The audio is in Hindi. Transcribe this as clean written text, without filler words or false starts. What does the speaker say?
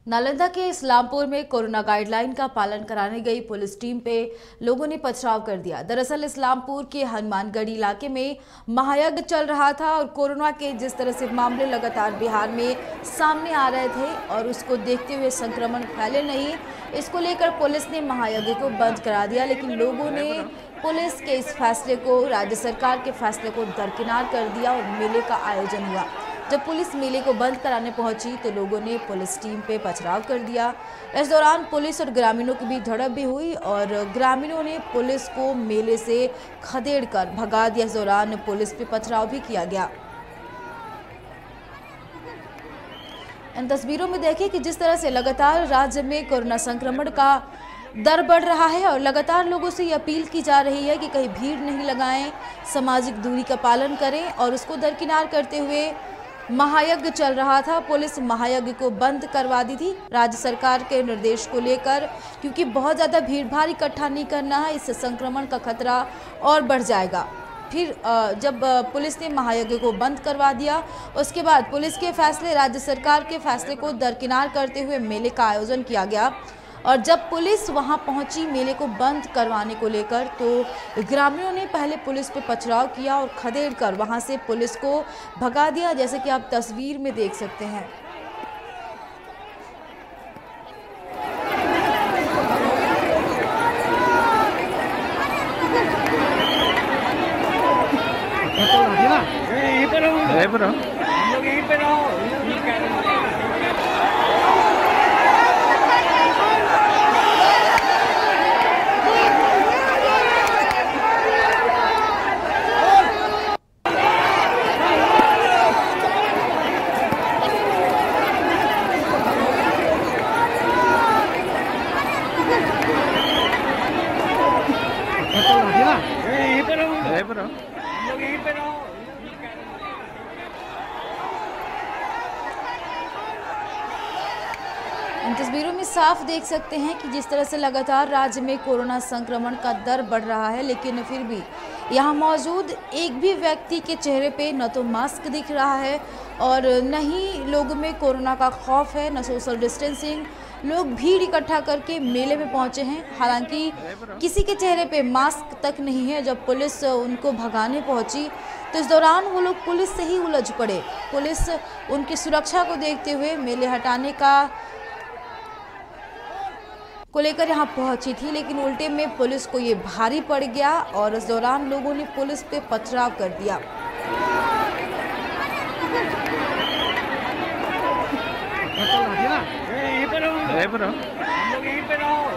नालंदा के इस्लामपुर में कोरोना गाइडलाइन का पालन कराने गई पुलिस टीम पे लोगों ने पथराव कर दिया। दरअसल इस्लामपुर के हनुमानगढ़ी इलाके में महायज्ञ चल रहा था और कोरोना के जिस तरह से मामले लगातार बिहार में सामने आ रहे थे और उसको देखते हुए संक्रमण फैले नहीं, इसको लेकर पुलिस ने महायज्ञ को बंद करा दिया। लेकिन लोगों ने पुलिस के इस फैसले को, राज्य सरकार के फैसले को दरकिनार कर दिया और मेले का आयोजन हुआ। जब पुलिस मेले को बंद कराने पहुंची तो लोगों ने पुलिस टीम पे पथराव कर दिया। इस दौरान पुलिस और ग्रामीणों के बीच झड़प भी हुई और ग्रामीणों ने पुलिस को मेले से खदेड़कर भगा दिया। इस दौरान पुलिस पे पथराव भी किया गया। इन तस्वीरों में देखिए कि जिस तरह से लगातार राज्य में कोरोना संक्रमण का दर बढ़ रहा है और लगातार लोगों से ये अपील की जा रही है कि कहीं भीड़ नहीं लगाएं, सामाजिक दूरी का पालन करें और उसको दरकिनार करते हुए महायज्ञ चल रहा था। पुलिस महायज्ञ को बंद करवा दी थी राज्य सरकार के निर्देश को लेकर, क्योंकि बहुत ज़्यादा भीड़ भाड़ इकट्ठा नहीं करना है, इससे संक्रमण का खतरा और बढ़ जाएगा। फिर जब पुलिस ने महायज्ञ को बंद करवा दिया, उसके बाद पुलिस के फैसले, राज्य सरकार के फैसले को दरकिनार करते हुए मेले का आयोजन किया गया। और जब पुलिस वहां पहुंची मेले को बंद करवाने को लेकर, तो ग्रामीणों ने पहले पुलिस पे पथराव किया और खदेड़कर वहां से पुलिस को भगा दिया, जैसे कि आप तस्वीर में देख सकते हैं। इन तस्वीरों में साफ देख सकते हैं कि जिस तरह से लगातार राज्य में कोरोना संक्रमण का दर बढ़ रहा है, लेकिन फिर भी यहाँ मौजूद एक भी व्यक्ति के चेहरे पे न तो मास्क दिख रहा है और न ही लोगों में कोरोना का खौफ है, न सोशल डिस्टेंसिंग। लोग भीड़ इकट्ठा करके मेले में पहुंचे हैं। हालांकि किसी के चेहरे पे मास्क तक नहीं है। जब पुलिस उनको भगाने पहुंची तो इस दौरान वो लोग पुलिस से ही उलझ पड़े। पुलिस उनकी सुरक्षा को देखते हुए मेले हटाने को लेकर यहाँ पहुंची थी, लेकिन उल्टे में पुलिस को ये भारी पड़ गया और इस दौरान लोगों ने पुलिस पे पथराव कर दिया। यहीं पे रहो।